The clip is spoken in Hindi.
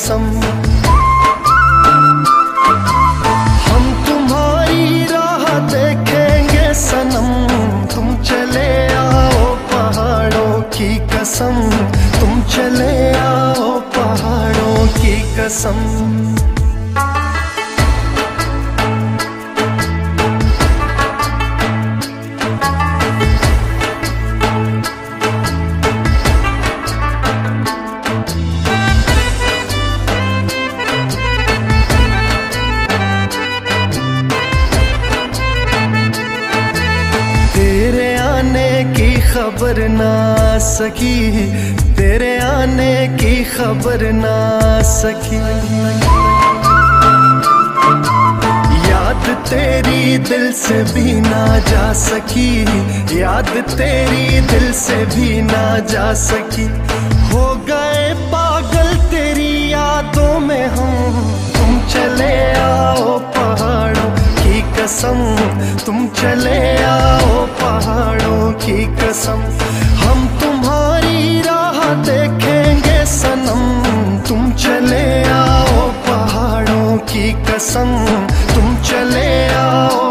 कसम। हम तुम्हारी राह देखेंगे सनम, तुम चले आओ पहाड़ों की कसम, तुम चले आओ पहाड़ों की कसम। तेरे आने की खबर ना सकी, तेरे आने की खबर ना सकी। याद तेरी दिल से भी ना जा सकी, याद तेरी दिल से भी ना जा सकी। हो गए पागल तेरी यादों में हम, तुम चले आओ पहाड़ों की कसम, तुम चले आओ पहाड़ों की कसम। हम तुम्हारी राह देखेंगे सनम, तुम चले आओ पहाड़ों की कसम, तुम चले आओ